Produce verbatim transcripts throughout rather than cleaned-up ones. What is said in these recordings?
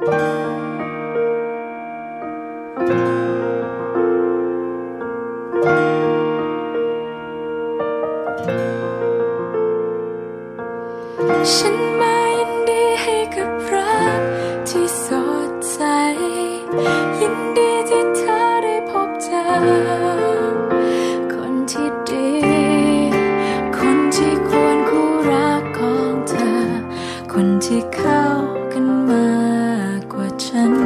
ฉันมายินดีให้กับรักที่สดใสยินดีที่เธอได้พบเจอคนที่ดีคนที่ควรคู่รักของเธอคนที่เข้ากันมากกว่าฉัน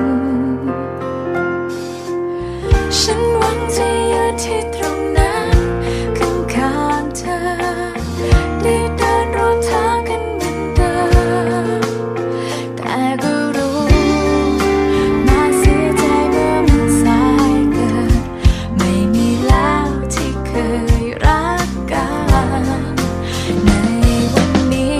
ฉันหวังจะยืนที่ตรงนั้นข้างๆเธอได้เดินร่วมทางกันเหมือนเดิมแต่ก็รู้น่าเสียใจเมื่อมันสายเกินไม่มีแล้วที่เคยรักกันในวันนี้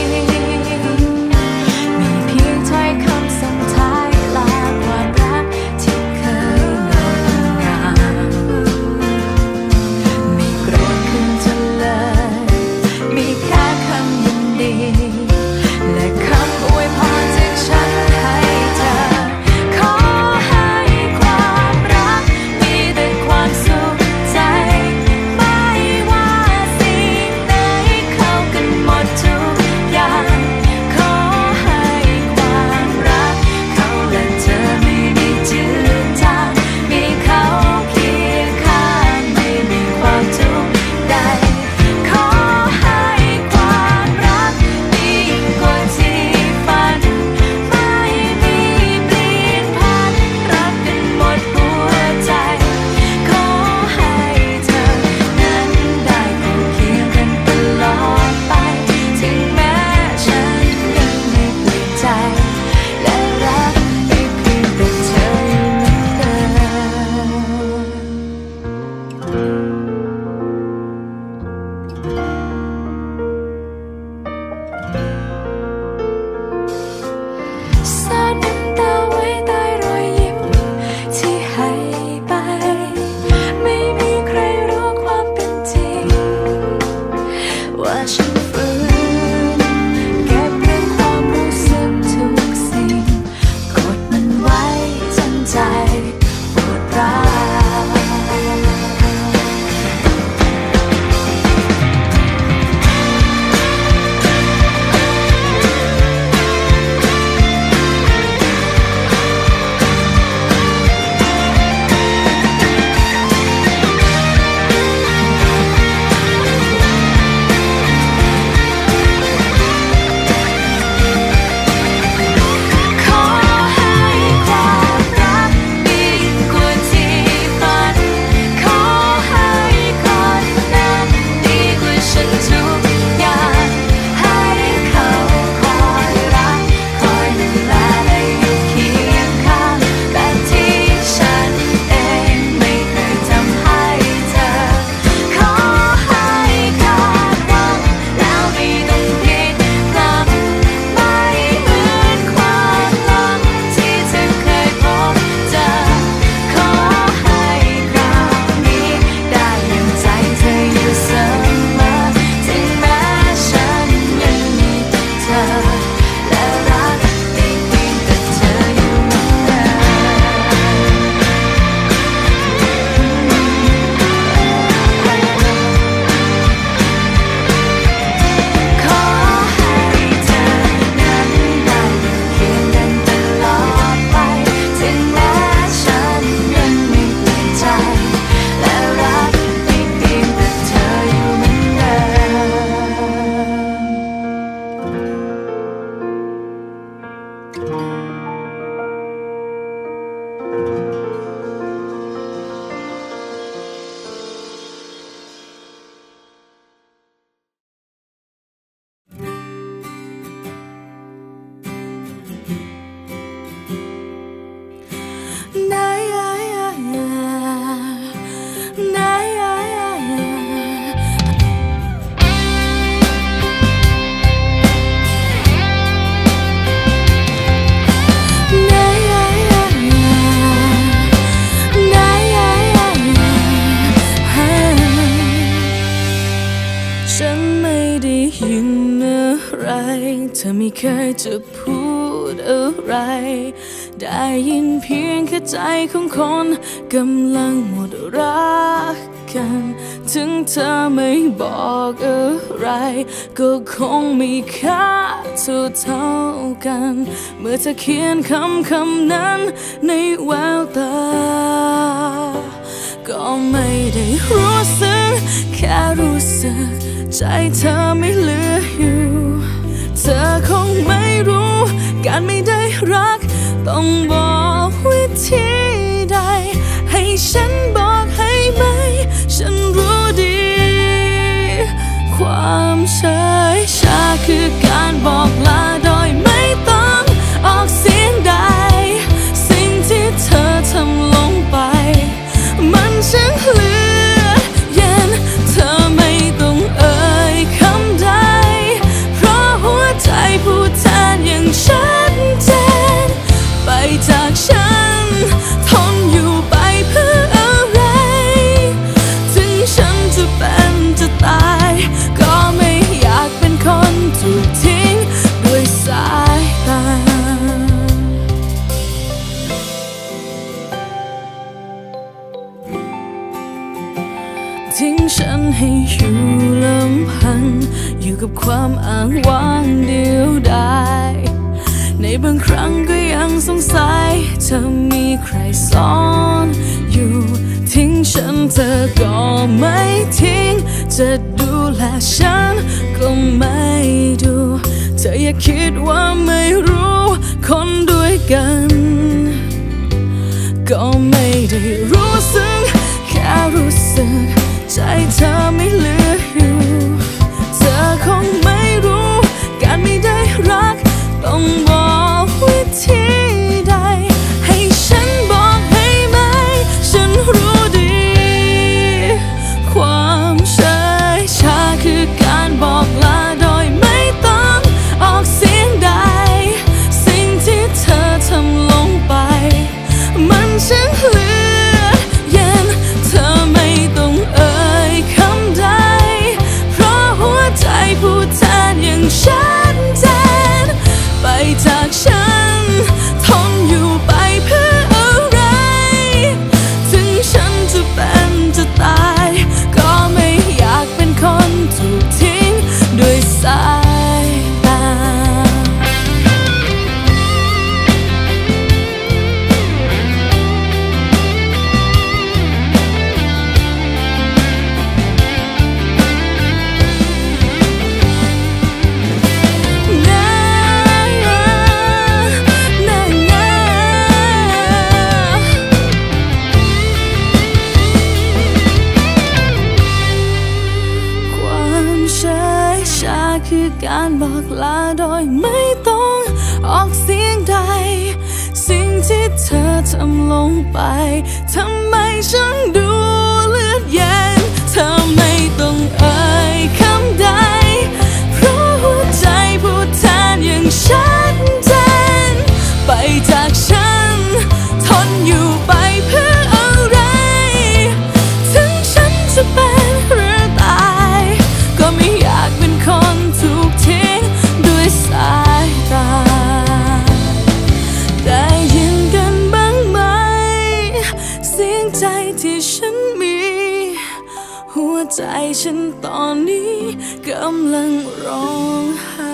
มีเพียงถ้อยคำส่งท้ายลาความรักที่เคยงดงามไม่โกรธขึ้นจนเลยมีแค่คำยินดีและคำอวยพรจากฉันให้เธอขอให้ความรักมีแต่ความสุขใจไม่ว่าสิ่งไหนเข้ากันหมดทุกอย่างขอให้ความรักเขาและเธอไม่ได้จืดจางมีเขาเคียงข้างไม่มีความทุกข์ใดขอให้ความรักยิ่งกว่าที่ฝันไม่มีเปลี่ยนผันรักกันหมดหัวใจขอให้เธอนั้นได้อยู่เคียงกันตลอดไปถึงแม้ฉันยังไม่เปลี่ยนใจและรักได้เพียงแต่เธออยู่เหมือนเดิมซ่อนน้ำตาไว้ใต้รอยยิ้มที่ให้ไปไม่มีใครรู้ความเป็นจริงว่าฉันฝืนเก็บเรื่องความรู้สึกทุกสิ่งกดมันไว้จนใจปวดร้าวเคยจะพูดอะไรได้ยินเพียงแค่ใจของคนกำลังหมดรักกันถึงเธอไม่บอกอะไรก็คงมีค่าเท่าเท่ากันเมื่อเธอเขียนคำคำนั้นในแววตาก็ไม่ได้รู้สึกแค่รู้สึกใจเธอไม่เหลืออยู่เธอคงไม่รู้การไม่ได้รักต้องบอกวิธีใดให้ฉันบอกให้ไหมฉันรู้ดีความเฉยชาคือการบอกลาโดยไม่ต้องออกเสียงใดสิ่งที่เธอทำลงไปมันช่างเหลือเย็นเธอไม่ต้องเอ่ยคำใดเพราะหัวใจพูดแทนอย่างชัดเจนไปจากฉันทนอยู่ไปเพื่ออะไรถึงฉันจะเป็นจะตายก็ไม่อยากเป็นคนถูกทิ้งด้วยสายตาทิ้งฉันให้อยู่ลำพังอยู่กับความอ้างว้างเดียวดายในบางครั้งก็ยังสงสัยเธอมีใครซ่อนอยู่ทิ้งฉันเธอก็ไม่ทิ้งจะดูแลฉันก็ไม่ดูเธออย่าคิดว่าไม่รู้คนด้วยกันก็ไม่ได้รู้สึกแค่รู้สึกใจเธอไม่เหลืออยู่เธอคงไม่รู้การไม่ได้รักต้องบอกวิธีใดให้ฉันบอกให้ไหมฉันรู้ดีความเฉยชาคือการบอกลาโดยไม่ต้องออกเสียงใดสิ่งที่เธอทำลงไปมันช่างเหลือเย็นเธอไม่ต้องเอ่ยคำใดเพราะหัวใจพูดแทนอย่างชัดเจนไปจากฉันทนอยู่ไปเพื่ออะไรถึงฉันจะเป็นจะตายก็ไม่อยากเป็นคนถูกทิ้งด้วยสายตาคือการบอกลาโดยไม่ต้องออกเสียงใดสิ่งที่เธอทำลงไปทำไมฉันดูเลือดเย็นเธอไม่ต้องเอ่ยคำใดเพราะหัวใจพูดแทนอย่างชัดเจนไปจากฉันทนอยู่ไปเพื่ออะไรถึงฉันจะเป็นหรือตายก็ไม่อยากเป็นคนถูกทิ้งด้วยสายตาได้ยินกันบ้างไหมเสียงใจที่ฉันมีหัวใจฉันตอนนี้กำลังร้องไห้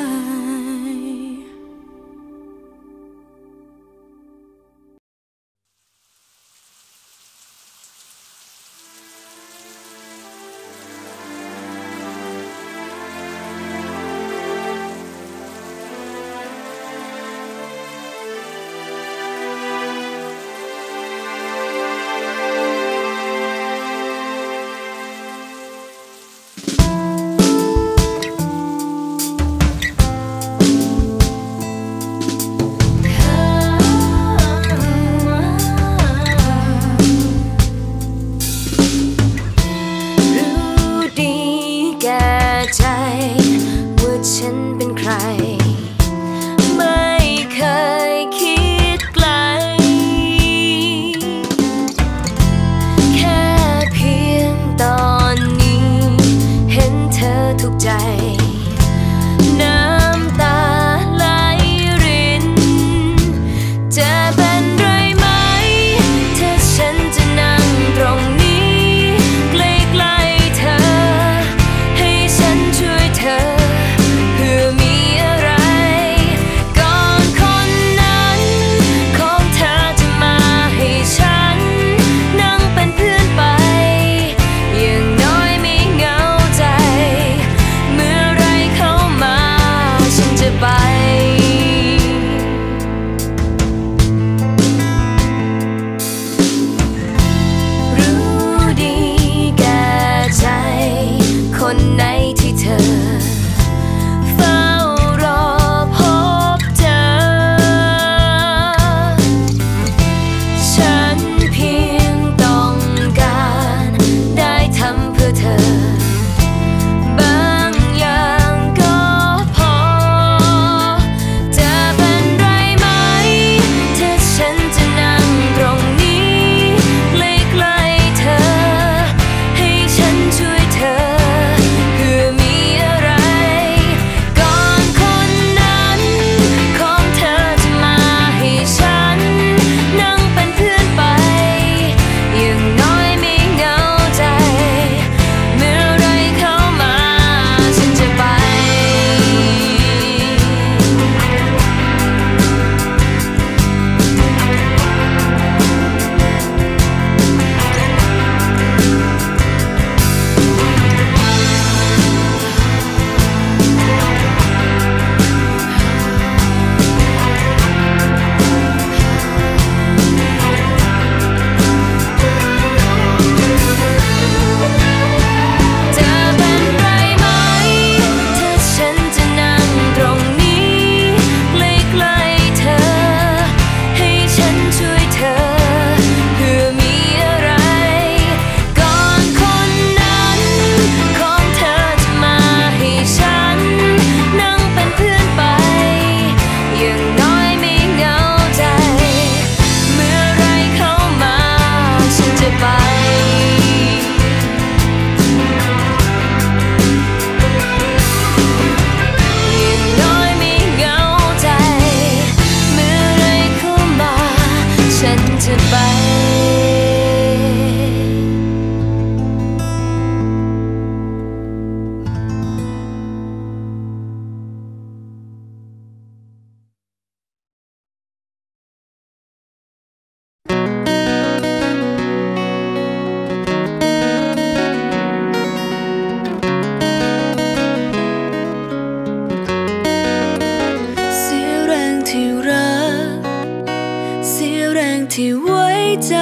แรงที่ไว้ใจ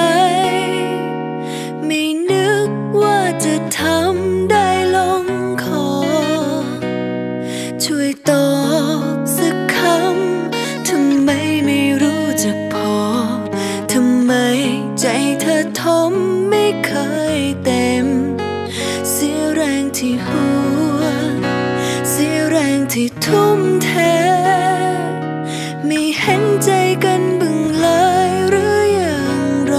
ไม่นึกว่าจะทำได้ลงคอช่วยตอบสักคำทำไมไม่รู้จักพอทำไมใจเธอทมไม่เคยเต็มเสียแรงที่หัวเสียแรงที่ทุ่มเทไม่เห็นใจกันบึงเลยหรืออย่างไร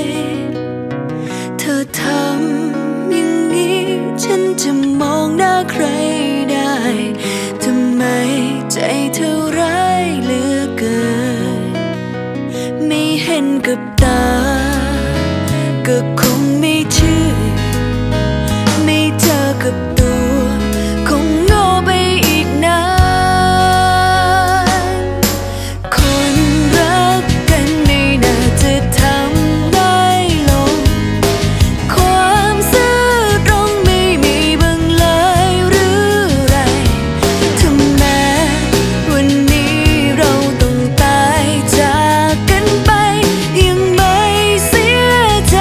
เธอทำอย่างนี้ฉันจะมองหน้าใครได้ทำไมใจเธอร้ายเหลือเกินไม่เห็นกับตาก็คงไม่เชื่อไม่เจอกับตัวคงโง่ไปอีกนานคนรักกันไม่น่าจะทำได้ลงความซื่อตรงไม่มีบ้างเลยหรือไรถึงแม้วันนี้เราต้องตายจากกันไปยังไม่เสียใจ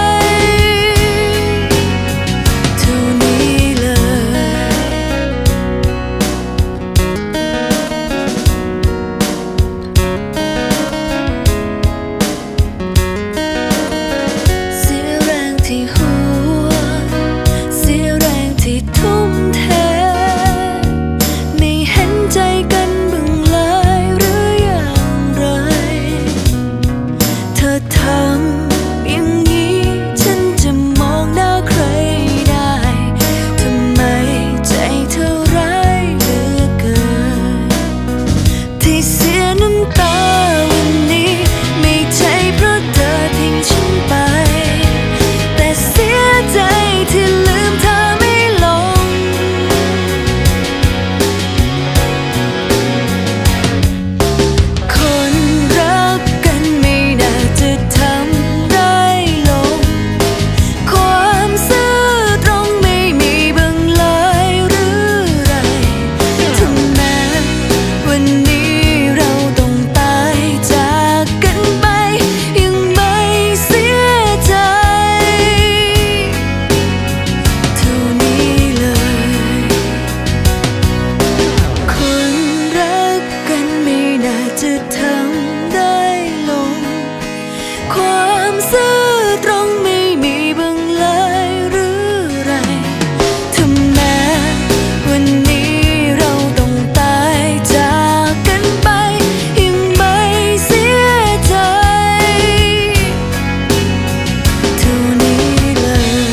เท่านี้เลยเสียแรงที่หัวเสียแรงที่ทุ่มเทไม่เห็นใจกันบ้างเลยหรืออย่างไรเธอทำอย่างนี้ฉันจะมองหน้าใครได้ทำไมใจเธอร้ายเหลือเกินที่เสียน้ำตาวันนี้ไม่ใช่เพราะเธอทิ้งฉันไปแต่เสียใจที่ลืมเธอไม่ลงคนรักกันไม่น่าจะทำได้ลงความซื่อตรงไม่มีบ้างเลยหรือไรถึงแม้วันนี้เราต้องตายจากกันไปยังไม่เสียใจเท่านี้เลยคนรักกันไม่น่าจะทำได้ลงความซื่อตรงไม่มีบ้างเลยหรือไรถึงแม้วันนี้เราต้องตายจากกันไปยังไม่เสียใจเท่านี้เลย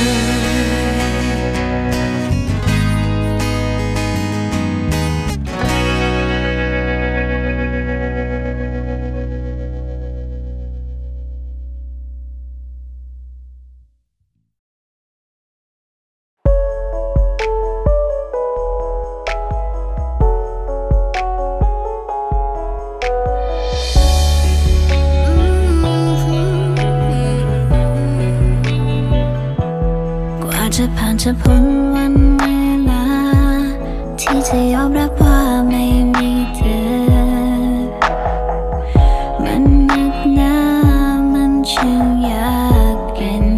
กว่าจะผ่านจะพ้นวันเวลาที่จะยอมรับว่าไม่มีเธอมันหนักหนามันช่างยากเย็น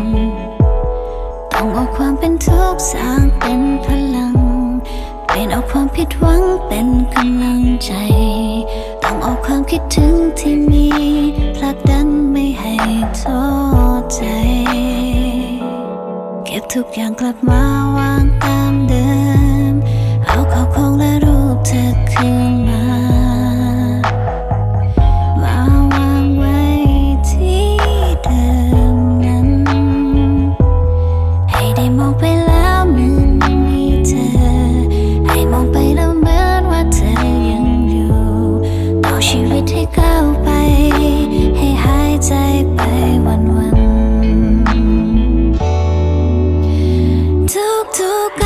ต้องเอาความเป็นทุกข์สร้างเป็นพลังเปลี่ยนเอาความผิดหวังเป็นกำลังใจต้องเอาความคิดถึงที่มีผลักดันไม่ให้ท้อใจเก็บทุกอย่างกลับมาวางตามเดิมเอาข้าวของและรูปเธอคืนมามาวางไว้ที่เดิมนั้นให้ได้มองไปแล้วเหมือนยังมีเธอให้มองไปแล้วเหมือนว่าเธอยังอยู่ต่อชีวิตให้ก้าวไปให้หายใจไปวันๆทุกๆ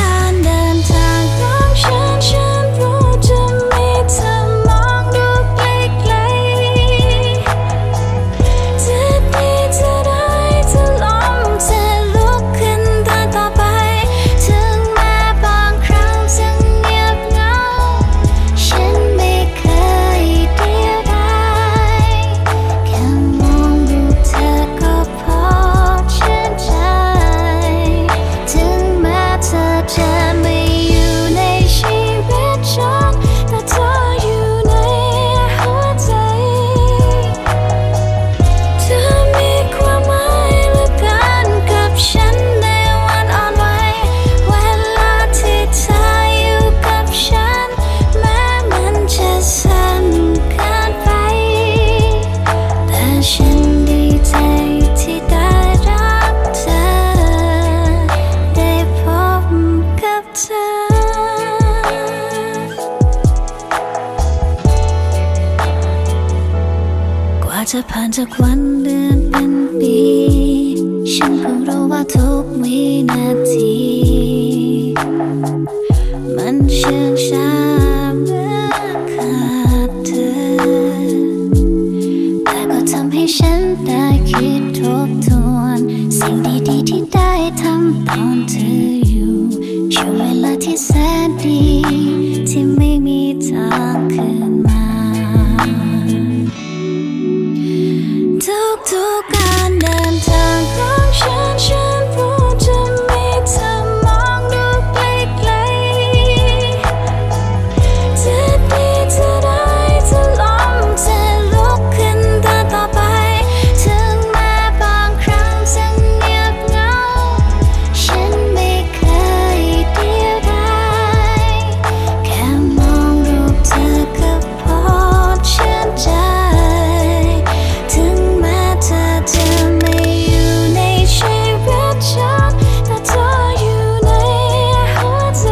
ว่าจะผ่านจากวันเดือนเป็นปีฉันเพิ่งรู้ว่าทุกวินาทีมันเชื่องช้าเมื่อขาดเธอแต่ก็ทำให้ฉันได้คิดทบทวนสิ่งดีๆที่ได้ทำตอนเธออยู่ช่วงเวลาที่แสนดีที่ไม่มีทางคืนมาทุกๆการเดินทางของฉันฉันรู้จะมีเธอมองดูไกลๆจะดีจะร้ายจะล้มจะลุกขึ้นเดินต่อไปถึงแม้บางครั้งจะเงียบเหงาฉันไม่เคยเดียวดายแค่มองรูปเธอก็พอชื่นใจถึงแม้เธอจะไม่อยู่ในชีวิตฉันแต่เธออยู่ในหัวใจ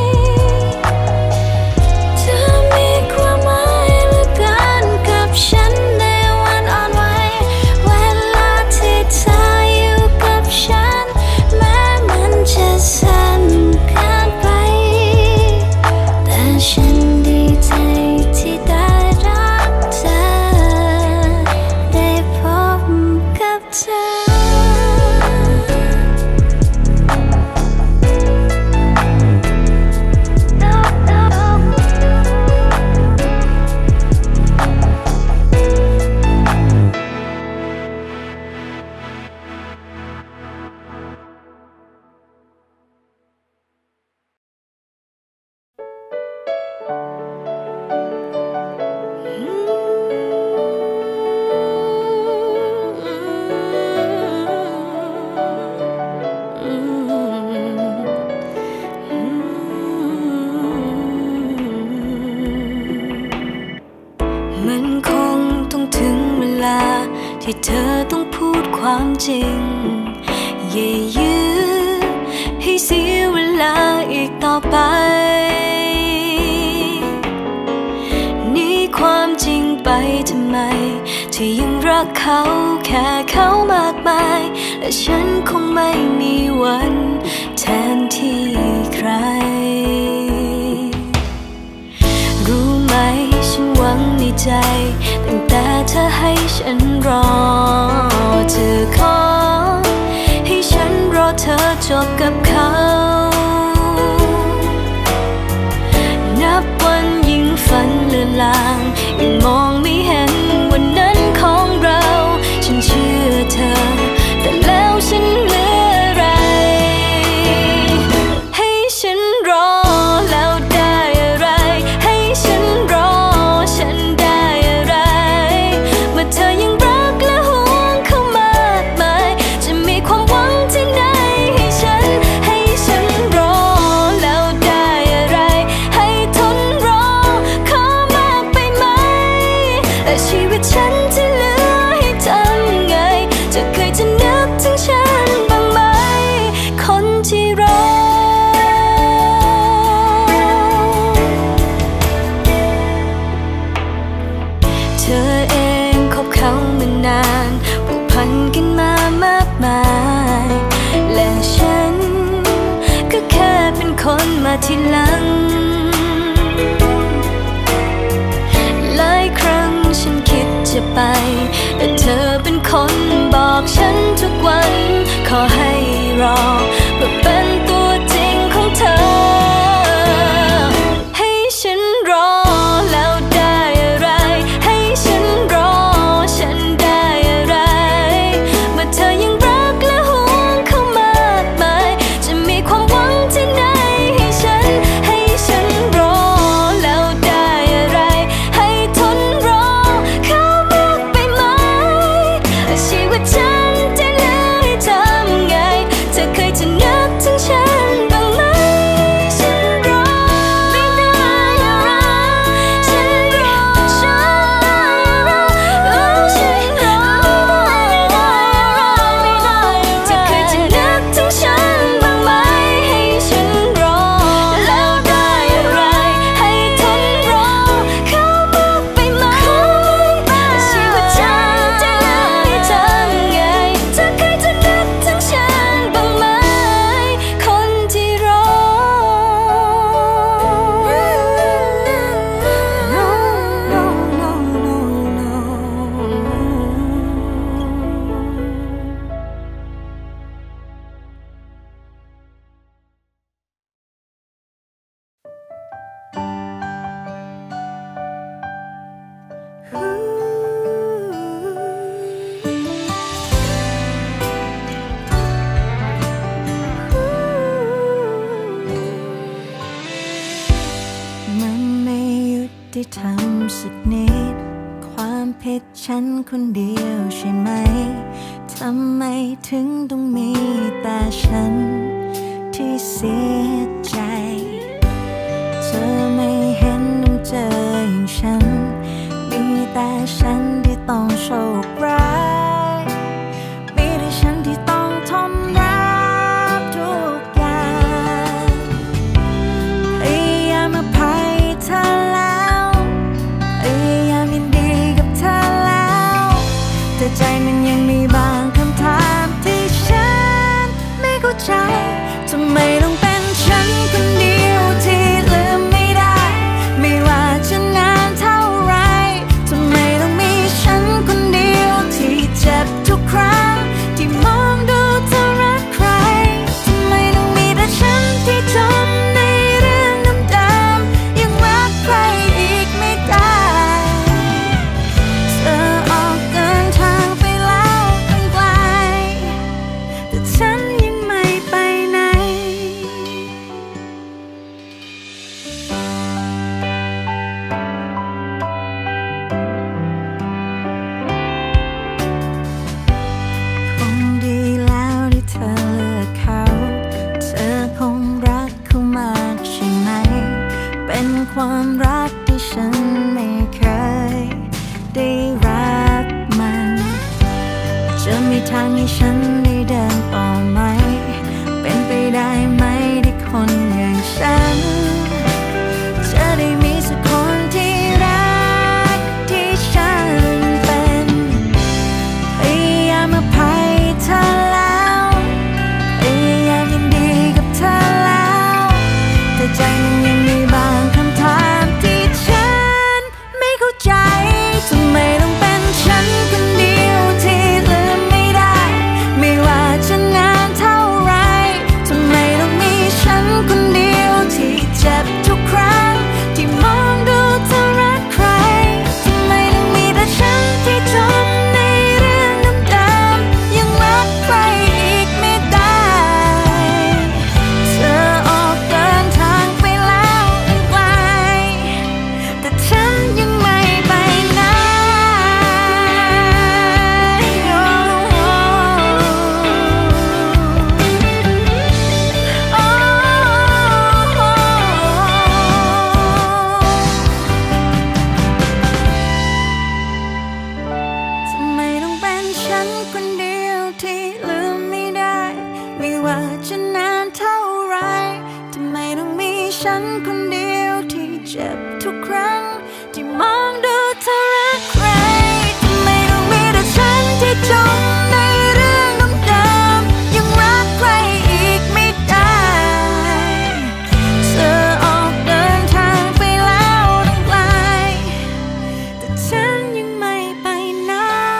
เธอมีความหมายเหลือเกินกับฉันในวันอ่อนไหวเวลาที่เธออยู่กับฉันแม้มันจะสั้นเกินไปแต่ฉันดีใจที่ได้รักเธอได้พบกับเธอมันคงต้องถึงเวลาที่เธอต้องพูดความจริงอย่ายื้อให้เสียเวลาอีกต่อไปหนีความจริงไปทำไมที่ยังรักเขาแค่เขามากมายและฉันคงไม่มีวันแทนที่ใครรู้ไหมฉันหวังในใจตั้งแต่เธอให้ฉันรอเธอขอให้ฉันรอเธอจบกับเขานับวันยิ่งฝันเลือนลางยิ่งมองไม่เห็นวันนั้นของเราฉันเชื่อเธอแต่แล้วฉันเหลืออะไรให้ฉันรอแล้วได้อะไรให้ฉันรอฉันได้อะไรเมื่อเธอยังรักและห่วงเขามากมายจะมีความหวังที่ไหนให้ฉันให้ฉันรอแล้วได้อะไรให้ทนรอขอมากไปไหมและชีวิตฉันที่เหลือให้ทำไงจะเคยจะนึกถึงฉันบ้างไหมคนที่รอเธอเองคบเขามานานผูกพันกันมามากมายและฉันก็แค่เป็นคนมาทีหลังหลายครั้งฉันคิดจะไปแต่เธอเป็นคนบอกฉันทุกวันขอให้รอเพื่อเป็นตัวจริงของเธอให้ฉันรอแล้วได้อะไรให้ฉันรอฉันได้อะไรเมื่อเธอยังรักและห่วงเขามากมายจะมีความหวังที่ไหนให้ฉันให้ฉันรอแล้วได้อะไรให้ทนรอเขามากไปไหมชีวิตฉันที่เหลือให้ทำไงเธอเคยจะนึกถึงฉันคนเดียวใช่ไหมทำไมถึงต้องมีแต่ฉันที่เสียใจเธอไม่เห็นต้องเจออย่างฉันมีแต่ฉันที่ต้องโชคร้ายมีแต่ฉันที่ต้องทนรับทุกอย่างพยายามอภัยเธอแล้วพยายามยินดีกับเธอแล้วแต่ใจมันยังมีบางคำถามที่ฉันไม่เข้าใจทำไมต้องเป็นฉันคนเดียวที่ลืมไม่ได้ไม่ว่าจะนานเท่าไรทำไมต้องมีฉันคนเดียวที่เจ็บทุกครั้งที่มองดูเธอรักใครทำไมต้องมีแต่ฉันที่จมในเรื่องเดิมๆยังรักใครอีกไม่ได้เธอออกเดินทางไปแล้วตั้งไกลแต่ฉันยังไม่ไปไหนคงดีแล้วที่เธอเลือกเขาเธอคงรักเขามากใช่ไหมเป็นความรักที่ฉันไม่เคยได้รับมันจะมีทางให้ฉันได้เดินต่อไหมเป็นไปได้ไหมที่คนอย่างฉันจะได้มีสักคนที่รักที่ฉันเป็นพยายามอภัยเธอแล้วพยายามยินดีกับเธอแล้วแต่ใจมันยังมีบางคำถามที่ฉันไม่เข้าใจทำไมต้องเป็นฉันคนเดียวที่ลืมไม่ได้ไม่ว่าจะนานเท่าไรทำไมต้องมีฉันคนเดียวที่เจ็บทุกครั้งที่มองดูเธอรักใครทำไมต้องมีแต่ฉันที่จมในเรื่องเดิมๆยังรักใครอีกไม่ได้เธอออกเดินทางไปแล้วตั้งไกลแต่ฉันยังไม่ไปไหนโอ้โอ้ทำไมต้องเป็นฉันคนเดียวที่ลืมไม่ได้ไม่ว่าจะนานเท่าไรทำไมต้องมีฉันคนเดียวที่เจ็บทุกครั้งที่มองดูเธอรักใครทำไมต้องมีแต่ฉันที่จมในเรื่องเดิมๆยังรักใครอีกไม่ได้เธอออกเดินทางไปแล้วตั้งไกลแต่ฉันยังไม่ไปไหน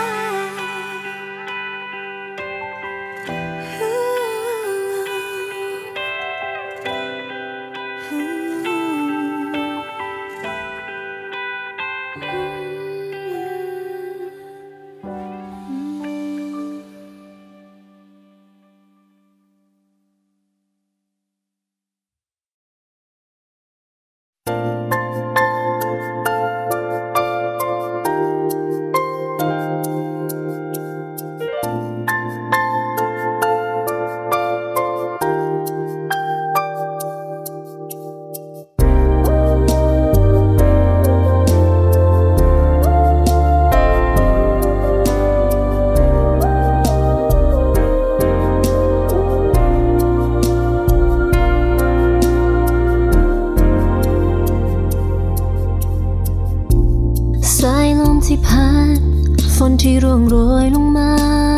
ที่พัดฝนที่ร่วงโรยลงมา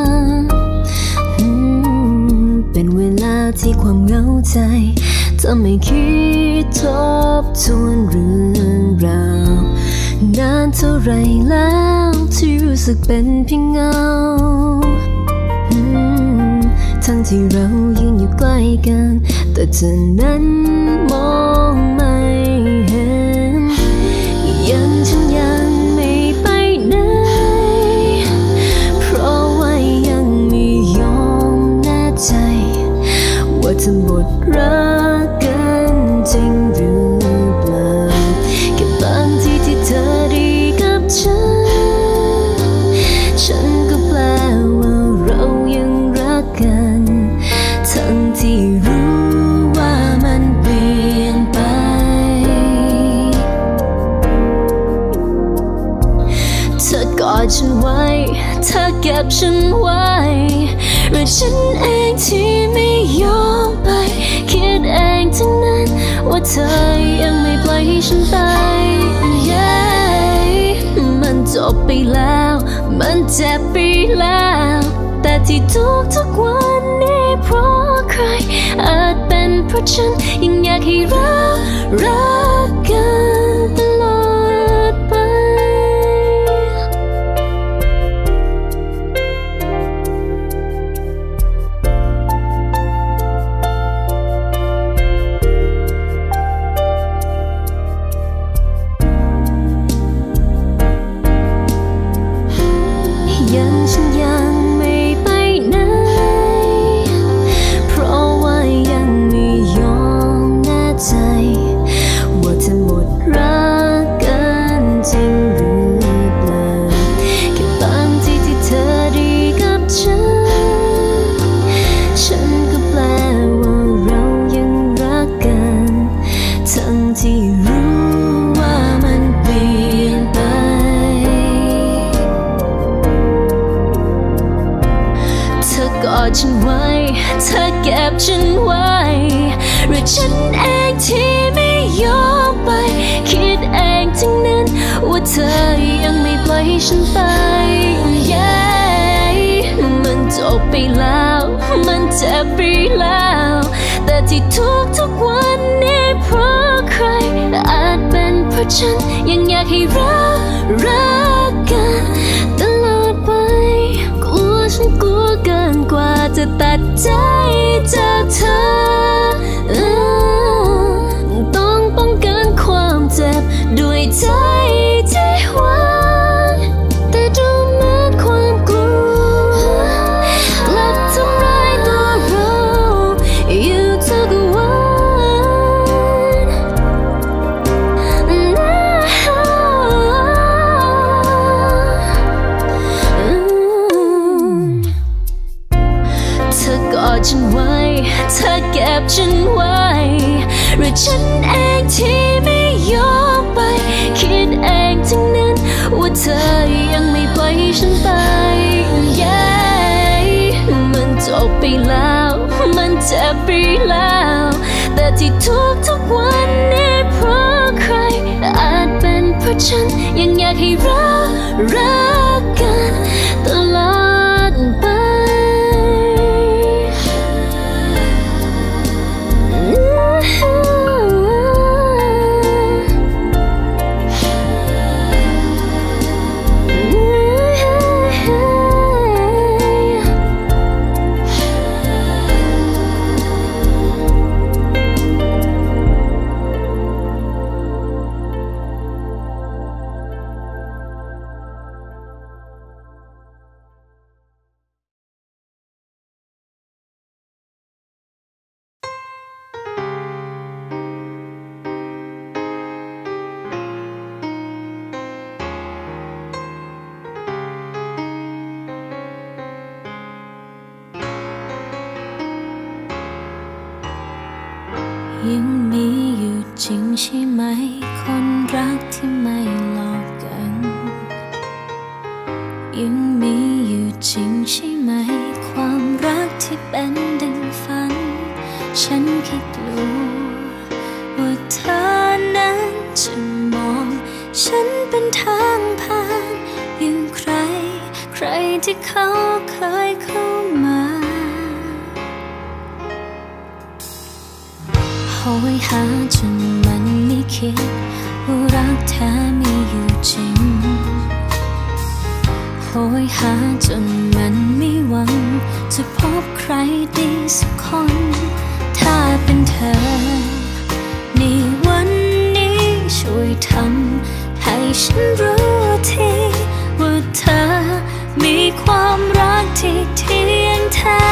เป็นเวลาที่ความเหงาใจจะไม่คิดทบทวนเรื่องราวนานเท่าไรแล้วที่รู้สึกเป็นเพียงเงาทั้งที่เรายืนอยู่ใกล้กันแต่เธอนั้นมองไม่เห็นยังฉันยังไม่ไปไหนเพราะว่ายังไม่ยอมแน่ใจว่าจะหมดรักกันจริงหรือเปล่าแค่บางทีที่เธอดีกับฉันเก็บฉันไว้หรือฉันเองที่ไม่ยอมไปคิดเองทั้งนั้นว่าเธอยังไม่ปล่อยให้ฉันไป yeah มันจบไปแล้วมันเจ็บไปแล้วแต่ที่ทุกทุกวันนี้เพราะใครอาจเป็นเพราะฉันยังอยากให้รักรักกันตลอดไปยังฉันยังไม่ไปไหนเพราะว่ายังไม่ยอมแน่ใจว่าจะหมดรักกันจริงหรือเปล่าแค่บางทีที่เธอดีกับฉันฉันก็แปลว่าเรายังรักกันทั้งที่รู้ว่ามันเปลี่ยนไปเธอกอดฉันไว้เธอเก็บฉันไว้หรือฉันเองที่ไม่ยอมไปคิดเองทั้งนั้นว่าเธอยังไม่ปล่อยให้ฉันไป yeah มันจบไปแล้วมันเจ็บไปแล้วแต่ที่ทุกทุกวันนี้เพราะใครอาจเป็นเพราะฉันยังอยากให้รักรักกันตลอดไปกลัวฉันกลัวเกินกว่าจะตัดใจจากเธอต้องป้องกันความเจ็บด้วยใจที่หวังแต่ดูเหมือนความกลัวกลับทำร้ายตัวเราอยู่ทุกวันเธอกอดฉันไว้เธอเก็บฉันไว้หรือฉันเองที่ไม่ยอมไปคิดเองทั้งนั้นว่าเธอยังไม่ปล่อยให้ฉันไป yeah มันจบไปแล้วมันเจ็บไปแล้วแต่ที่ทุกทุกวันนี้เพราะใครอาจเป็นเพราะฉันยังอยากให้รักรักกันตลอดไปยังมีอยู่จริงใช่ไหมคนรักที่ไม่หลอกกันยังมีอยู่จริงใช่ไหมความรักที่เป็นดังฝันฉันแค่กลัวว่าเธอนั้นจะมองฉันเป็นทางผ่านอย่างใครใครที่เขาเคยเข้ามาโหยหาจนมันไม่คิดว่ารักแท้มีอยู่จริงโหยหาจนมันไม่หวังจะพบใครดีสักคนถ้าเป็นเธอในวันนี้ช่วยทำให้ฉันรู้ทีว่าเธอมีความรักที่เที่ยงแท้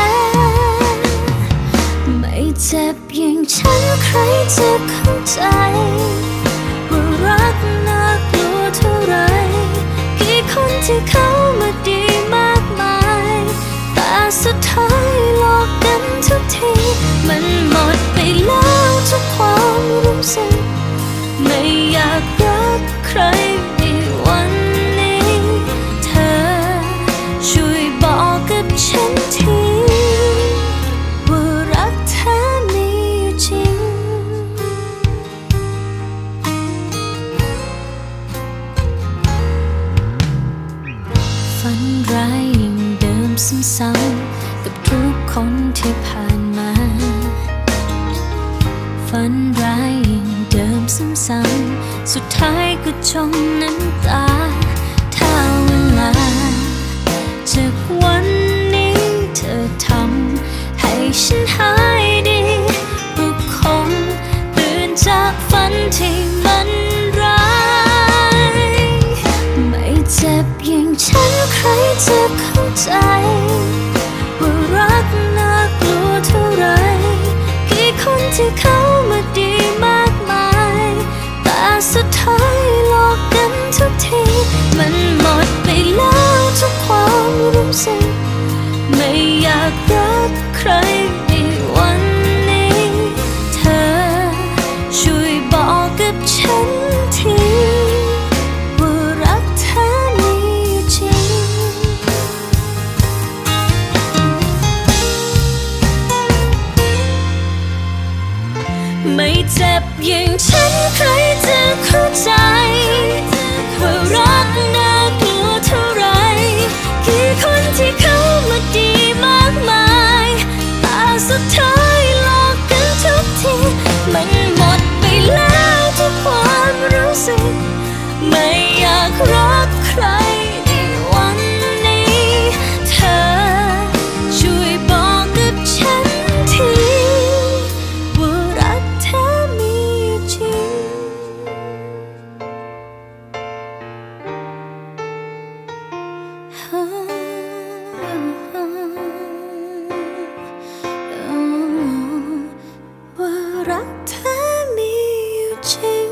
ไม่เจ็บอย่างฉันใครจะเข้าใจว่ารักน่ากลัวเท่าไรกี่คนที่เขามาดีมากมายแต่สุดท้ายหลอกกันทุกทีมันหมดไปแล้วทุกความรู้สึกไม่อยากรักใครในวันนี้เธอช่วยซ้ำๆกับทุกคนที่ผ่านมาฝันร้ายยิ่งเดิมซ้ำๆสุดท้ายก็จมน้ำตาถ้าเวลาจากวันนี้เธอทำให้ฉันหายดีก็คงตื่นจากฝันที่มันร้ายไม่เจ็บอย่างฉันใครจะเข้าใจว่ารักน่ากลัวเท่าไรกี่คนที่เขามาดีมากมายแต่สุดท้ายหลอกกันทุกทีมันหมดไปแล้วทุกความรู้สึกไม่อยากรักใครในวันนี้เธอช่วยบอกกับฉันทีว่ารักเธอมีจริงไม่เจ็บอย่างฉันใครจะเข้าใจว่ารักน่ากลัวเท่าไรกี่คนที่เขามาดีมากมายแต่สุดท้ายหลอกกันทุกทีมันหมดไปแล้วทุกความรู้สึกไม่อยากรักใครในวันนี้เธอช่วยบอกกับฉันทีว่ารักเธอมีจริงว่ารักเธอมีอยู่จริง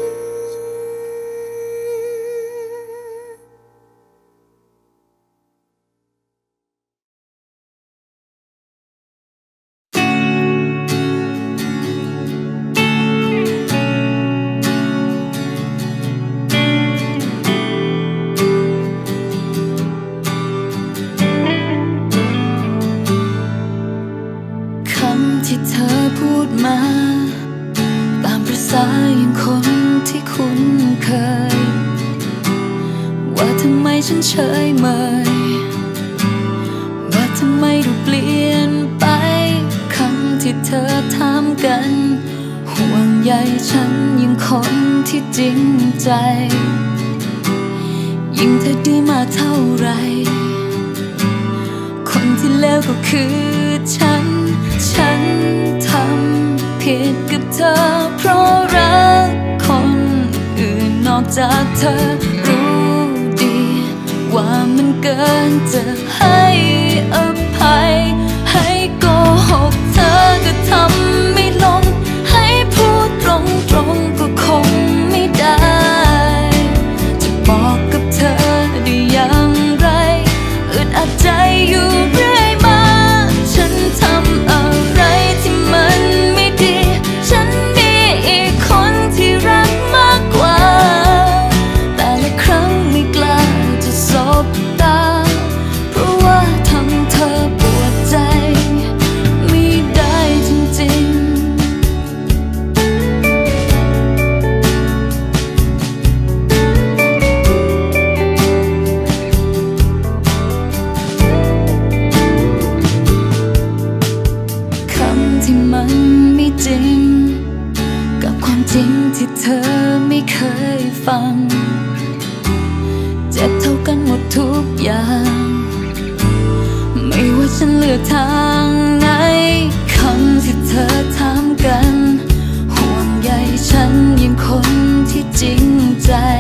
คำที่เธอพูดมาตามประสาอย่างคนที่คุ้นเคยว่าทำไมฉันเฉยเมยว่าทำไมดูเปลี่ยนไปคำที่เธอถามกันห่วงใยฉันยังคนที่จริงใจยิ่งเธอดีมากเท่าไรคนที่เลวก็คือฉันฉันทำผิดกับเธอเพราะรักคนอื่นนอกจากเธอรู้ดีว่ามันเกินจะให้อภัยให้โกหกเธอก็ทำไม่ลงให้พูดตรงๆก็คงไม่ได้จะบอกกับเธอได้อย่างไรอึดอัดใจอยู่เรื่อยมาฉันทำอะไรที่มันไม่ดีฉันมีอีกคนที่รักมากกว่าแต่ละครั้งไม่กล้าจะสบตาเพราะว่าทำเธอปวดใจไม่ได้จริงๆคำที่มันไม่จริงกับความจริงที่เธอไม่เคยฟังเจ็บเท่ากันหมดทุกอย่างไม่ว่าฉันเลือกทางไหนคำที่เธอถามกันห่วงใยฉันยังคนที่จริงใจ